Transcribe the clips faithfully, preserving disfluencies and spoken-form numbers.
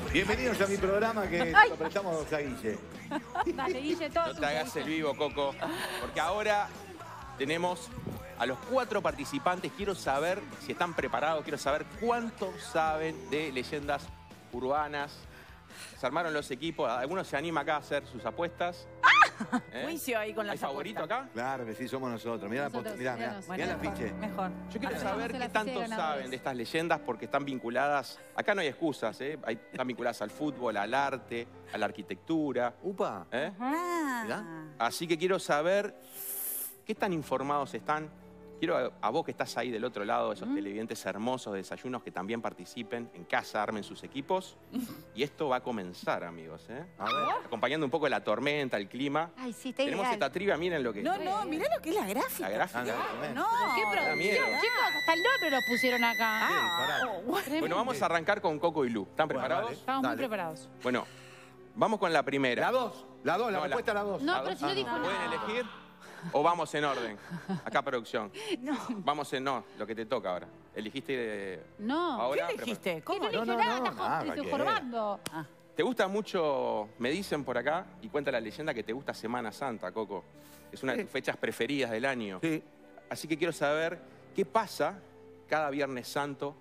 Bienvenidos a mi programa que Ay. lo prestamos a Guille. Dale, Guille, todo No te tuyo, hagas Guille. el vivo, Coco. Porque ahora tenemos a los cuatro participantes. Quiero saber si están preparados, quiero saber cuánto saben de leyendas urbanas. Se armaron los equipos, alguno se anima acá a hacer sus apuestas. ¿Eh? Juicio ahí con las ¿Hay favorito apuestas. acá? Claro que sí, somos nosotros. Mirá, la, Nosotros, pot- mirá, mirá, míranos. mirá el Bueno, afiche. Mejor. Yo quiero Ahora saber vamos a qué la tanto ficha de ganadores. saben de estas leyendas porque están vinculadas. Acá no hay excusas, ¿eh? Hay- están vinculadas al fútbol, al arte, a la arquitectura. Upa. ¿eh? Ah. Mirá. Así que quiero saber qué tan informados están. Quiero a, a vos que estás ahí del otro lado, esos televidentes hermosos de Desayunos, que también participen en casa, armen sus equipos. Y esto va a comenzar, amigos. ¿eh? A ver. Acompañando un poco la tormenta, el clima. Ay, sí, está Tenemos ideal. esta trivia, miren lo que No, no, mirá lo que es la gráfica. la gráfica. Ah, no, No, ¿Qué da producción, miedo. chicos? Hasta el nombre lo pusieron acá. Ah, pará. oh, bueno. Tremendo. Bueno, vamos a arrancar con Coco y Lu. ¿Están Bueno, preparados? dale. Estamos muy Dale. preparados. Bueno, vamos con la primera. La dos. La dos, la No, la- respuesta a la dos. No, ¿A pero dos? si no Ah, dijo ¿Pueden nada. elegir? ¿O vamos en orden? Acá, producción. No. Vamos en no, lo que te toca ahora. Elegiste de... No. Ahora, ¿Qué elegiste? ¿Qué ¿Cómo? no eligió No, no, nada? no, Estás nada, estoy cualquiera. jorobando. ¿Te gusta mucho, me dicen por acá, y cuenta la leyenda que te gusta Semana Santa, Coco? Es una de tus fechas preferidas del año. Sí. Así que quiero saber qué pasa cada Viernes Santo.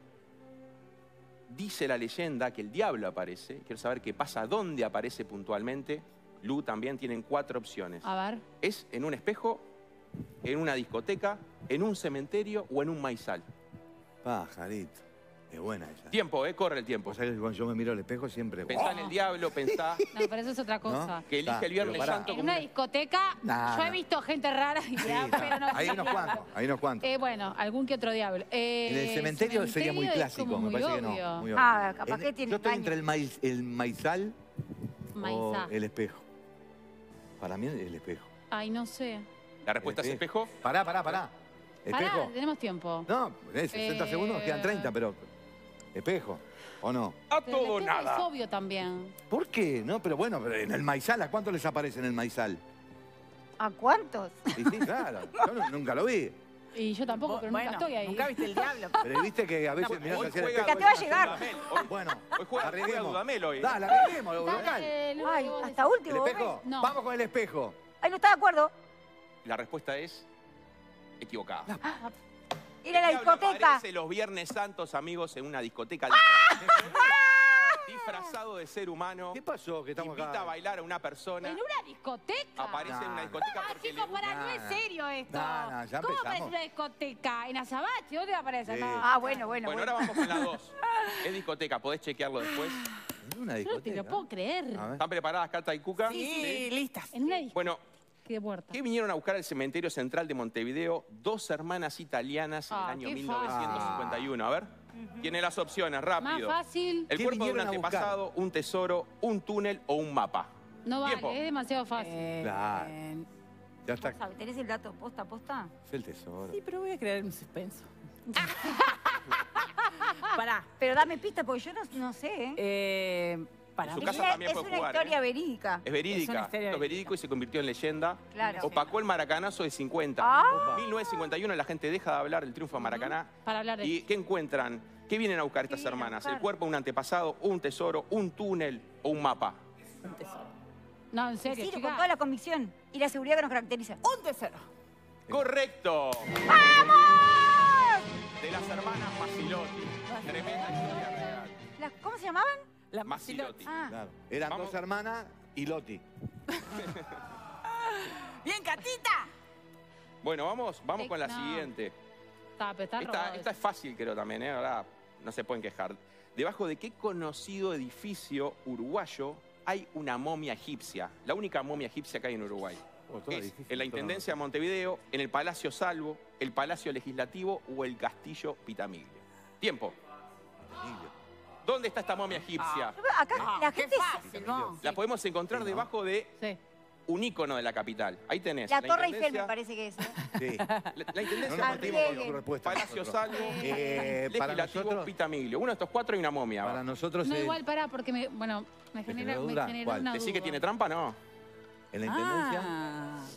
Dice la leyenda que el diablo aparece. Quiero saber qué pasa, dónde aparece puntualmente. Lu también tienen cuatro opciones. A ver. ¿Es en un espejo, en una discoteca, en un cementerio o en un maizal? Pajarito. Es buena esa. Tiempo, ¿eh? Corre el tiempo. Vos sabés que cuando yo me miro al espejo siempre... Pensá en el diablo, pensá No, pero eso es otra cosa. que elige Ah, el Viernes pero pará. Santo En como una discoteca, Nah, yo he no. visto gente rara y Sí, ya, pero no. hay unos cuantos, hay unos cuantos. Eh, bueno, algún que otro diablo. Eh, En el cementerio sería muy es clásico, como me muy parece que obvio. no. Muy obvio. Ah, capaz En- que tiene Yo estoy baño. entre el, maíz, el maizal Maizá. o el espejo. Para mí el espejo. Ay, no sé. la respuesta es espejo. Pará, pará, pará. Pará, ¿Espejo? tenemos tiempo. No, es sesenta Eh, segundos, quedan treinta, pero... ¿Espejo? ¿O no? A Pero el todo espejo nada. es obvio también. ¿Por qué? No, pero bueno, pero en el maizal, ¿a cuánto les aparece en el maizal? ¿A cuántos? Y sí, claro. Yo no- nunca lo vi. Y yo tampoco, pero Bueno, nunca estoy ahí. nunca viste el diablo. Pero viste que a veces mirás Hoy hacia el juega, espejo. Que te va a llegar. Dudamel. Hoy, Bueno, hoy juega, juega arreglemos. Dudamel hoy. Dale, arreglemos, lo local. Dale, Lu, Ay, vos hasta ¿El último. ¿vos espejo? No. Vamos con el espejo. ves? Ay, no está de acuerdo. La respuesta es equivocada. Ir a la El diablo discoteca. aparece los Viernes Santos, amigos, en una discoteca. Disfrazado de ser humano. ¿Qué pasó que estamos Invita acá? a bailar a una persona. ¿En una discoteca? Aparece en una No. discoteca Ah, porque le chicos, gusta. pará, no es Nah, serio esto. nah, nah, ya ¿Cómo empezamos. aparece en una discoteca? ¿En Azabache? ¿Dónde aparece? Sí. No. Ah, bueno, bueno, Bueno, bueno. ahora vamos con la dos. Es discoteca, podés chequearlo después. En una No te discoteca. lo puedo creer. A ver. ¿Están preparadas, Cata y Cuca? Sí, listas. En una discoteca Bueno, de puerta. ¿qué vinieron a buscar al cementerio central de Montevideo? Dos hermanas italianas en Ah, el año qué mil novecientos cincuenta y uno. A ver, tiene las opciones, Más rápido. fácil. El ¿Qué cuerpo de un vinieron a buscar? antepasado, un tesoro, un túnel o un mapa. No vale, Tiempo. es demasiado fácil. Eh, Claro. eh, Ya está. ¿Sabes? ¿Tenés el dato posta a posta? Es el tesoro. sí, pero voy a crear un suspenso. Pará. Pero dame pista porque yo no, no sé, ¿eh? Eh, pará. En su Es casa una- también es puede una jugar, historia ¿eh? verídica. Es verídica. Es una historia Esto es verídico y se convirtió en leyenda. Claro. Opacó el maracanazo de cincuenta. Ah. mil novecientos cincuenta y uno la gente deja de hablar del triunfo de Maracaná. Para hablar de ¿Y qué encuentran? ¿Qué vienen a buscar estas vienen a hermanas? buscar? ¿El cuerpo de un antepasado, un tesoro, un túnel o un mapa? Un tesoro. No, en serio, Sí, con chica. toda la convicción y la seguridad que nos caracteriza. Un tesoro. ¡Correcto! De las hermanas Masilotti. Tremenda historia real. Las- ¿Cómo se llamaban? La Masilotti. Ah, Claro. Eran Vamos. dos hermanas y Loti. Bien, Catita. Bueno, vamos, vamos Eh, con la no. siguiente. Está, pero está Esta, robado esta es fácil, creo también, ¿eh? Ahora no se pueden quejar. ¿Debajo de qué conocido edificio uruguayo hay una momia egipcia? La única momia egipcia que hay en Uruguay. Oh, todo Es difícil, en la todo. Intendencia de Montevideo, en el Palacio Salvo, el Palacio Legislativo o el Castillo Pitamiglio. Tiempo. ¿Dónde está esta momia egipcia? acá Ah, la qué gente... fácil, vos. La podemos encontrar Sí, ¿no? debajo de Sí. un ícono de la capital. Ahí tenés. La Torre Eiffel Intendencia- me parece que es. ¿eh? Sí. La, la No Intendencia nos Ah, metimos con bien. su respuesta. Palacio nosotros. Salvo, Eh, para Legislativo nosotros, Pitamiglio. Uno de estos cuatro y una momia. para va. nosotros No, es- igual, pará, porque me, bueno, me ¿Te genera, generó me duda? genera ¿Cuál? una ¿Decí duda. que tiene trampa? No. en la Intendencia. Ah.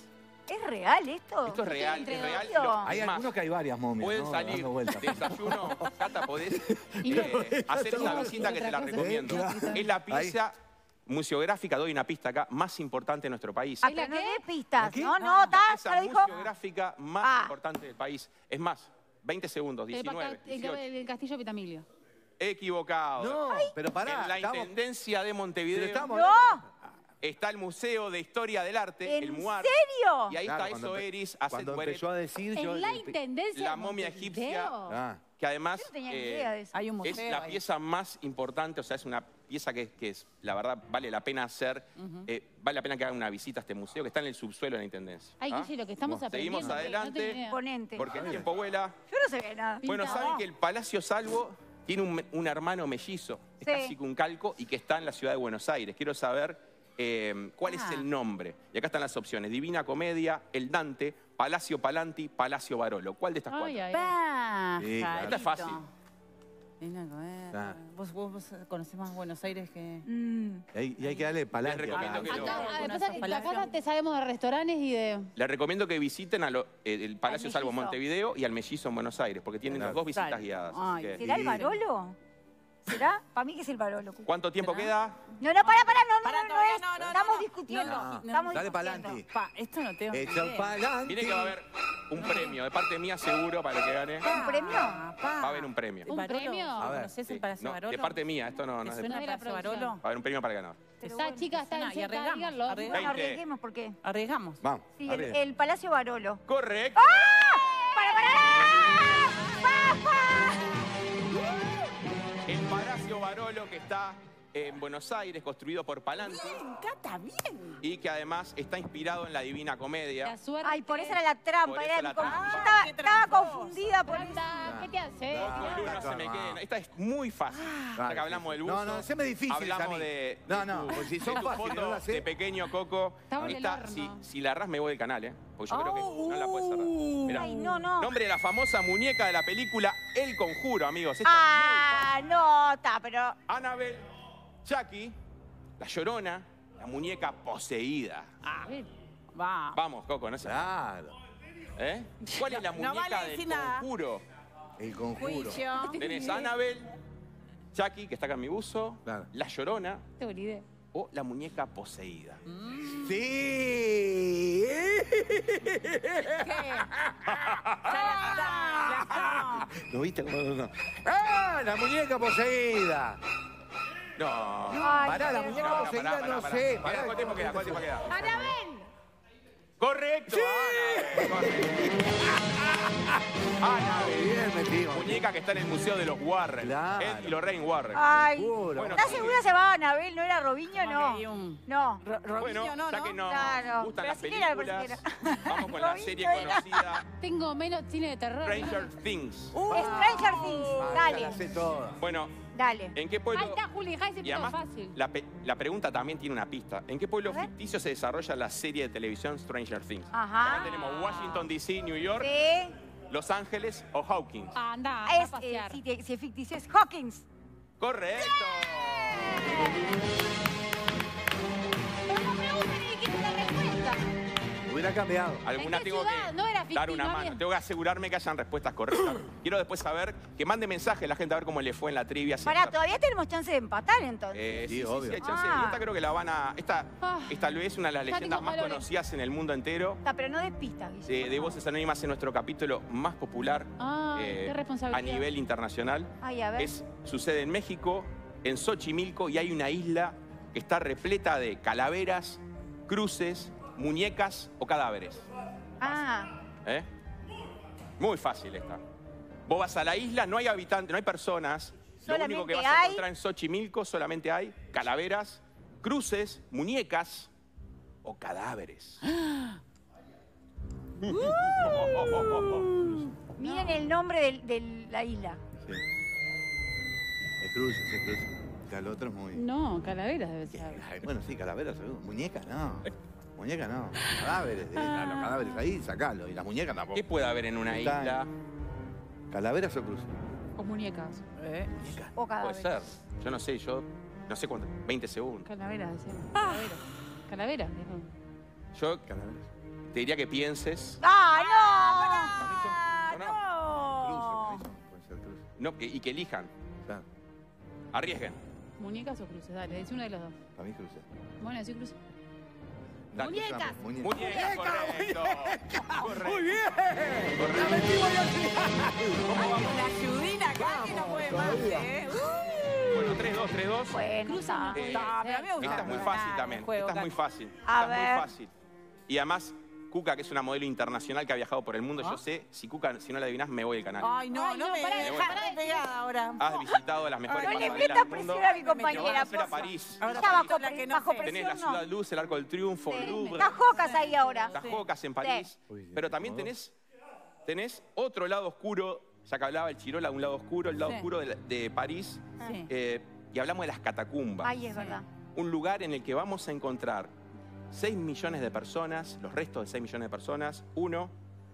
¿Es real esto? Esto es real, entre es real. dos. Lo- Hay es más, algunos que hay varias momias, pueden ¿no? salir Dando vueltas. de desayuno, Cata, podés Y no- eh, hacer una visita que te la Otra cosa. recomiendo. Sí, claro. Es la pieza museográfica, doy una pista acá, más importante de nuestro país. Ah, ¿Es la pero no qué? dé pistas. qué? No, no, La está, pieza ya lo dijo. museográfica más Ah. importante del país. Es más, veinte segundos, El, diecinueve, Paca- el, dieciocho. el castillo Pitamilio. Equivocado. No, pero pará. En la estamos- Intendencia de pero Montevideo estamos ¡No! está el Museo de Historia del Arte, ¿En el MUAR. serio? Y ahí Claro, está cuando eso, empe- Eris, hace Cuando Tueret, empezó a decir yo... En la intendencia. la de momia Montevideo. egipcia. Ah, que además Yo no tenía ni eh, idea de eso. Hay un museo es la ahí. pieza más importante, o sea, es una pieza que, que es, la verdad, vale la pena hacer, eh, vale la pena que hagan una visita a este museo, que está en el subsuelo de la Intendencia. Ay, ¿Ah? Guille, lo que estamos Bueno, aprendiendo. seguimos que adelante, no tengo idea. Imponente. Porque el tiempo vuela. Yo no sabía nada. Bueno, Pintado. saben que el Palacio Salvo tiene un, un hermano mellizo, es Sí. casi que un calco, y que está en la ciudad de Buenos Aires. Quiero saber eh, cuál es Ah. el nombre. Y acá están las opciones. Divina Comedia, El Dante, Palacio Palanti, Palacio Barolo. ¿Cuál de estas Ay, cuatro? ay, ay. Pa, Sí, claro. Esta es fácil. Divina Comedia. Claro. Vos, vos, vos conocés más Buenos Aires que... Mm. y hay, y hay que darle palanque. Les recomiendo que acá. lo- Acá, Algunos ah, de pasa esos que palacios. acá te sabemos de restaurantes y de... Les recomiendo que visiten a lo- eh, el Palacio Al Salvo en Mellizo. Montevideo y al Mellizo en Buenos Aires, porque tienen Claro. las dos visitas Dale. guiadas. así Ay, que- ¿Será el Sí. Barolo? ¿Será? Para mí que es el Barolo. ¿Cuánto tiempo ¿Será? queda? No, no, para, para, no, no, Pará, no, no todavía es. no, no, Estamos no. discutiendo. No, no. Estamos Dale discutiendo. pa'lante. Pa, esto no tengo Hecho idea. pa'lante. Tiene que va a haber un premio, de parte mía seguro, para el que gane. ¿Un premio? Pa, pa. Va a haber un premio. ¿Un Barolo, premio? A ver, ¿Conocés Sí, el Palacio no, Barolo? de parte mía, esto no, no ¿Te es de... suena No el era Palacio producción. Barolo? Va a haber un premio para el ganador. Pero Esa bueno. chica está No, en y Z, arriesgamos, díganlo. arriesgamos. Bueno, veinte. arriesguemos, ¿por qué? Arriesgamos. Vamos. Sí, el, arriba. el Palacio Barolo. Correcto. ¡Para, para! ¡Papá! El Palacio Barolo, que está en Buenos Aires, construido por Palanti, Cata, bien. y que además está inspirado en la Divina Comedia. La suerte. Ay, por eso era la trampa. Por Era eso mi la conf- trampa. Yo estaba, Qué estaba tramposa. confundida por eso. Anda, ¿qué te hace? Ah, Con Lu no se me calma. queden. Esta es muy fácil. Ya Claro, que hablamos sí, del sí. buzo. No, no, haceme difícil Hablamos a mí. de. No, de no, tu- pues si de son tu fáciles, foto no las sé. de pequeño Coco. Estaba en el Está- horno. si, si la errás, me voy del canal, ¿eh? Porque yo creo que no la puedes cerrar. Mirá. Ay, no, no. Nombre de la famosa muñeca de la película El Conjuro, amigos. Esta Ah, no, está, pero. Annabel, Chucky, La Llorona, la muñeca poseída. A ver. Va. Vamos, Coco, no sé. Claro. ¿Eh? ¿Cuál es la No muñeca vale del decir nada. Conjuro? El conjuro. Juicio. Tenés a Annabel, Chucky, que está acá en mi buzo, Claro. La Llorona Tengo ni idea. o la muñeca poseída. Sí. ¿Qué? Ya la está, la ¿Lo viste? cómo no? ¡Ah! La muñeca poseída. No. Ay, Pará, la qué muñeca horror. poseída pará, no pará. sé. Pará, Pará, ¿cuánto tiempo queda? ¿Cuánto tiempo queda? ¡Anabel! ¡Correcto! Annabel, correcto. Annabel. Bien metido. Muñeca que está en el Museo de los Warren. Claro. Ed y Lorraine Warren. Ay. Seguro. Bueno, ¿Estás segura se llamaba Anabel? ¿No era Robinho? Como No. que hay un- No. Ro- Robinho, Bueno, no, ya ¿no? que nos Claro. gustan las Brasilera, películas, brasilera. vamos con la Robinho serie era. conocida Tengo menos cine de terror. Stranger Things. Uh, Stranger Things. Ah, Dale. ya la sé todas. Bueno, Dale. ¿en qué Ahí pueblo...? está Juli Jai, se Y puso además, fácil. la, pe- la pregunta también tiene una pista. ¿En qué pueblo A ver. ficticio se desarrolla la serie de televisión Stranger Things? Ajá. Acá tenemos Washington, D C, New York, Sí. Los Ángeles o Hawkins. Anda, anda a Es, eh, pasear. si, te- si es ficticio, es Hawkins. ¡Correcto! Pero no pregunten ni quién es la respuesta. Hubiera cambiado. Alguna ¿En qué tengo ciudad? que No era dar ficticio, una no mano. había. Tengo que asegurarme que hayan respuestas correctas. Quiero después saber, que mande mensaje la gente a ver cómo le fue en la trivia. si Pará, está- todavía tenemos chance de empatar entonces. Eh, sí, Sí, sí, obvio. sí, hay chance. Ah. Y esta creo que la van a... Esta, Ah. esta tal vez es una de las Ya leyendas tengo más valores. conocidas en el mundo entero. Está, pero no des pistas, Guille. De, por de favor. Voces Anónimas en nuestro capítulo más popular Ah, eh, qué a responsabilidad. nivel internacional. Ay, a ver. Es, sucede en México, en Xochimilco, y hay una isla que está repleta de calaveras, cruces, muñecas o cadáveres. Ah, ¿Eh? Muy fácil esta. Vos vas a la isla, no hay habitantes, no hay personas. Lo único que Solamente vas a hay- encontrar en Xochimilco solamente hay calaveras, cruces, muñecas o cadáveres. miren el nombre del- de, la isla. Sí. Es cruz, es cruz. Que al otro es muy... No, calaveras debe ser. Ay, bueno, sí, calaveras, seguro. Muñeca, no. Muñeca, no. Cadáveres. de- Los cadáveres ahí, sacalo. Y las muñecas tampoco. ¿Qué puede haber en una Está isla? ¿Calaveras o cruz? O muñecas. Eh, O Puede cadáveres. ser. Yo no sé, yo no sé cuánto. veinte segundos. Calaveras, decía. Calaveras. Calaveras, dijo. Yo Calaveras. te diría que pienses. ¡Ah, ¿O no! no? ¡No! Cruce, puede ser cruce. No, que- y que elijan. Claro, Arriesguen. ¿Muñecas o cruces? Dale, es uno de los dos. para mí cruce. Bueno, sí, cruces. Dale. ¡Muñecas! Muñeca. Muñecas, correcto. Correcto. Muy bien. Correcto. La metimos ya al final. Hay una ayudina acá que no puede más, ¿eh? Bueno, tres dos, tres dos. Bueno, Cruza está. no puede Está, pero a mí me gusta Esta es muy ganar fácil el también. juego, Esta es muy Cata. fácil. A Esta es ver. muy fácil. Y además, Cuca, que es una modelo internacional que ha viajado por el mundo, yo sé, si Cuca, si no la adivinás, me voy del canal. Ay, no, Ay, no, no, me pará, dejes pará, re pegada ahora. Has visitado las mejores Ay, no le pasarelas metas del mundo. presión a mi Te vas compañera, a hacer a porfa. París. Ahora Está París bajo, es la que no bajo sé. Tenés presión, la Ciudad no. Luz, el Arco del Triunfo, el Louvre. Está Jocas ahí ahora. Las Jocas en París. Uy, sí. Pero también tenés, tenés otro lado oscuro, ya que hablaba el Chirola, un lado oscuro, el lado Sí. oscuro de, de París. Sí. eh, y hablamos de las catacumbas. Ay, es verdad. Un lugar en el que vamos a encontrar seis millones de personas, los restos de seis millones de personas, uno,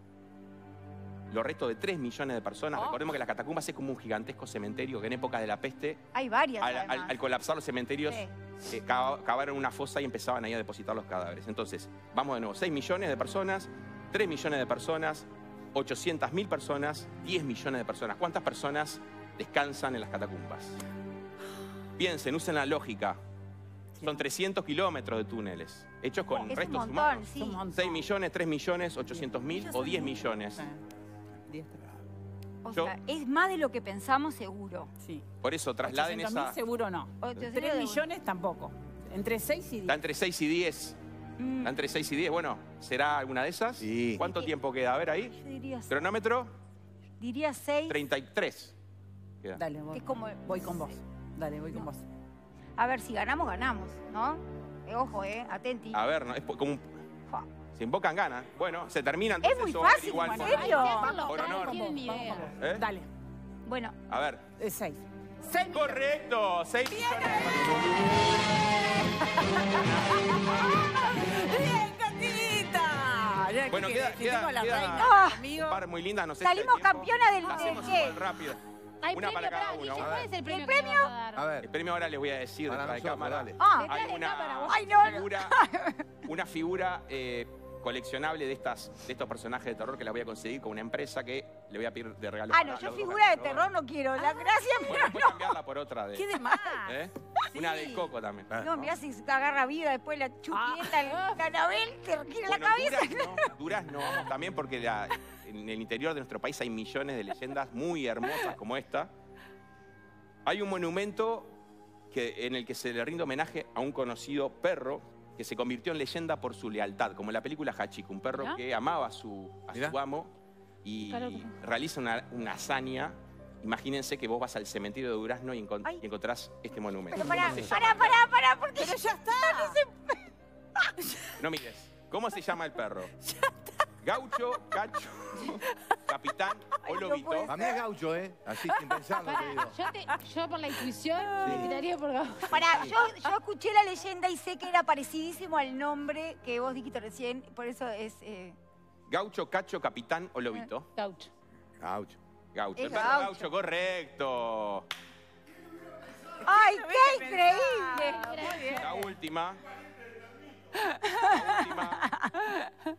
los restos de tres millones de personas. Oh. Recordemos que las catacumbas es como un gigantesco cementerio que en épocas de la peste, Hay varias, al, además. al- al colapsar los cementerios, Sí. eh, cava- cavaron una fosa y empezaban ahí a depositar los cadáveres. Entonces, vamos de nuevo, seis millones de personas, tres millones de personas, ochocientas mil personas, diez millones de personas. ¿Cuántas personas descansan en las catacumbas? Piensen, usen la lógica. Son trescientos kilómetros de túneles, hechos con Es un restos montón, humanos. sí. Un montón. seis millones, tres millones, ochocientos mil o diez millones. Sí. diez. O Yo- sea, es más de lo que pensamos seguro. Sí. Por eso trasladen ochocientos mil esa... seguro no. ochocientos tres de- millones tampoco. Entre seis y Está diez. entre seis y diez. Mm, Está entre seis y diez. Bueno, ¿será alguna de esas? Sí. ¿Cuánto tiempo queda? A ver ahí. Yo diría, Cronómetro, diría seis. treinta y tres. Queda. Dale, voy. Es como... Voy con vos. Dale, voy con vos. A ver, si ganamos, ganamos, ¿no? Eh, ojo, ¿eh? Atenti. A ver, ¿no? Es po- como un... Fa. Se invocan ganas. Bueno, se termina Es entonces. muy yo voy a fácil, igual ¿en por- serio? Por honor. No tienen ni Vamos idea. con vos. ¿Eh? Dale. Bueno, A ver. Es seis. Seis millones. Correcto. seis millones de ¡Bien, Catita! Ya Bueno, que- queda- que queda- tengo a la queda- reina Ah. conmigo. Un par muy lindas, no sé si hay salimos tiempo. campeona del Hacemos de qué. igual, rápido. Hay Una premio para cada para uno. Guille, A ¿cuál ver. es el premio ¿El que le premio? vamos a dar? A ver. El premio ahora les voy a decir Para detrás de nosotros, cámara. dale. Ah, Detrás Hay de cámara, una, vos. Ay, no, no. figura, una figura eh, coleccionable de, estas, de estos personajes de terror que la voy a conseguir con una empresa que le voy a pedir de regalo. Ah, para no, yo los dos figura de gatos, terror no quiero. La gracia, Bueno, pero después cambiarla por otra de... ¿Qué de más? ¿eh? Una de Coco también. Ah, no, mirá si se te agarra vida después la chupieta, el canabel, te gira la Bueno, cabeza. Durazno, Durazno vamos también porque la- en el interior de nuestro país hay millones de leyendas muy hermosas como esta. Hay un monumento que, en el que se le rinde homenaje a un conocido perro que se convirtió en leyenda por su lealtad, como en la película Hachiko, un perro Mirá. que amaba a su, a Mirá. su amo y Claro que- realiza una, una hazaña. Imagínense que vos vas al cementerio de Durazno y, encon- Ay. y encontrás este monumento. Pero pará, ¿Cómo se llama? pará, pará, pará, porque Pero ya está. No mires. ¿Cómo se llama el perro? Gaucho, Cacho, Capitán o no Lobito. puede Para mí es gaucho, ¿eh? Así sin pensarlo te digo. Yo, te- yo por la intuición Sí. me tiraría por Gabo. Pará, yo, yo escuché la leyenda y sé que era parecidísimo al nombre que vos dijiste recién, por eso es... eh, Gaucho, Cacho, Capitán o Lobito. Gaucho. Gaucho. Gaucho. Es El perro gaucho. gaucho, correcto. ¡Ay, No qué hubiese increíble! pensado. Muy bien. La última. La última.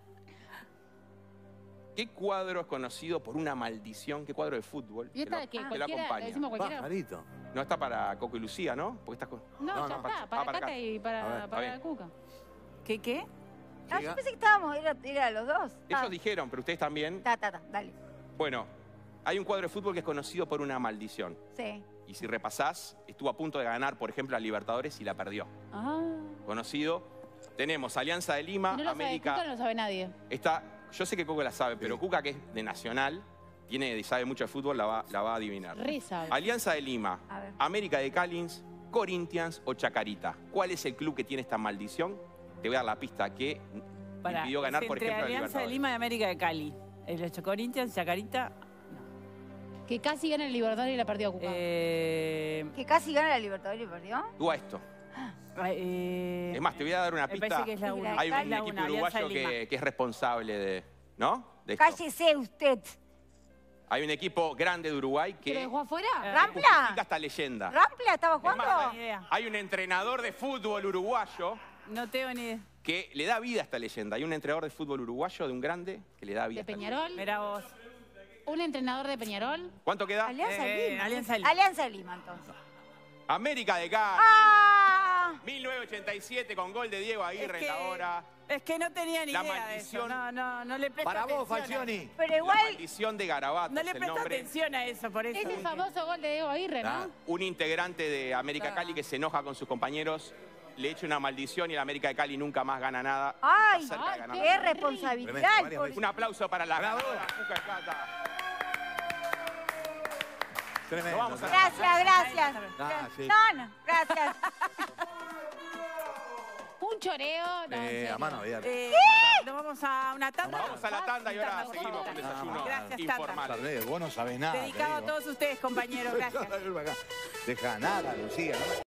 ¿Qué cuadro es conocido por una maldición? ¿Qué cuadro de fútbol ¿Y esta que de qué? lo, que lo ¿Cualquiera? ¿Le acompaña? decimos cualquiera? Pajarito. No está para Coco y Lucía, ¿no? Porque estás con... No, No, ya no. está. Ah, Para para Cata acá. y A para, ver, está para bien. Cuca. ¿Qué qué? Ah, yo pensé que estábamos, era, era los dos. Ellos Ah, dijeron, pero ustedes también. Ta, ta, ta, dale. Bueno, hay un cuadro de fútbol que es conocido por una maldición. Sí. Y si repasás, estuvo a punto de ganar, por ejemplo, a Libertadores y la perdió. Ah. Conocido. Tenemos Alianza de Lima, Si no lo sabe América. Cuca, no lo sabe nadie. Está, yo sé que Coco la sabe, pero Sí. Cuca, que es de Nacional, tiene, sabe mucho de fútbol, la va, la va a adivinar. Re sabe. Alianza de Lima, A ver. América de Callins, Corinthians o Chacarita. ¿Cuál es el club que tiene esta maldición? Te voy a dar la pista que Pará, impidió ganar, es por entre ejemplo, a Alianza de Libertadores. Lima y América de Cali. El ocho Corinthians, Chacarita. Que casi gana el Libertadores y la perdió Cuca. Eh, Que casi gana la Libertadores y perdió. Tú a esto. eh, Es más, te voy a dar una me pista. parece que es la Sí, una. Hay un Es la equipo una, Alianza uruguayo de Lima. que, que es responsable de... ¿No? De esto. Cállese usted. Hay un equipo grande de Uruguay ¿Pero que dejó afuera? ¿Rampla? justifica esta leyenda. ¿Rampla estaba Es más, jugando? Ni idea. Hay un entrenador de fútbol uruguayo No tengo ni idea. que le da vida a esta leyenda. Hay un entrenador de fútbol uruguayo, de un grande, que le da vida De a esta Peñarol. Mirá vos. Un entrenador de Peñarol. leyenda. ¿Cuánto queda? Alianza Eh, Lima. Alianza Lima. Alianza Lima, entonces. América de Cali. ¡Ah! mil novecientos ochenta y siete con gol de Diego Aguirre Es que- en la hora. Es que no tenía ni La idea de eso. maldición. No, no, no le presto Para vos, atención a- Falcioni. Pero La igual, maldición de Garabato No es le el presto nombre. atención a eso, por eso. Es el famoso gol de Diego Aguirre, ¿no? Claro. Un integrante de América Claro. Cali que se enoja con sus compañeros, le echa una maldición y el América de Cali nunca más gana nada. ay, Está cerca de ay, ganar. qué qué Tremendo, responsabilidad. varias por- veces. Un aplauso para la Bravo. ganadora, Cuca Escata. Tremendo. Lo vamos a- Gracias, gracias. Ah, sí. No, no, gracias. Un choreo. No, en Eh, serio. a mano abierta. Eh, Nos vamos a una tanda. Vamos a la tanda y ahora Tanda, seguimos con tanda. desayuno Gracias, tanda. informal. Tardé, vos no sabés nada. te Dedicado a digo. todos ustedes, compañeros. Gracias. Deja nada, Lucía. ¿no?